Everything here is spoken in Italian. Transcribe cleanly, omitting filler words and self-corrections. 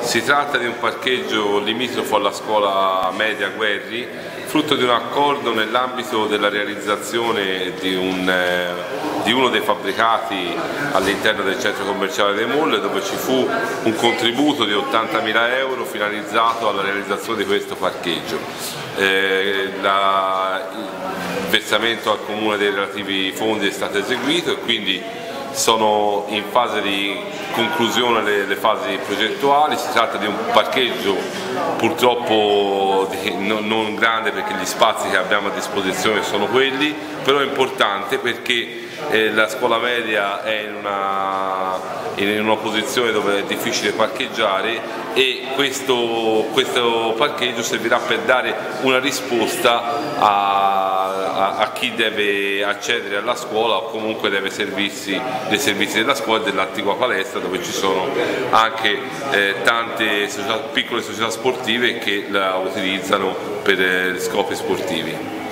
Si tratta di un parcheggio limitrofo alla scuola media Guerri, frutto di un accordo nell'ambito della realizzazione di uno dei fabbricati all'interno del centro commerciale dei Mall, dove ci fu un contributo di 80.000 euro finalizzato alla realizzazione di questo parcheggio. Il versamento al comune dei relativi fondi è stato eseguito e quindi sono in fase di conclusione le fasi progettuali. Si tratta di un parcheggio purtroppo non grande, perché gli spazi che abbiamo a disposizione sono quelli, però è importante perché la scuola media è in una posizione dove è difficile parcheggiare e questo parcheggio servirà per dare una risposta a chi deve accedere alla scuola o comunque deve servirsi dei servizi della scuola e dell'attigua palestra, dove ci sono anche tante piccole società sportive che la utilizzano per scopi sportivi.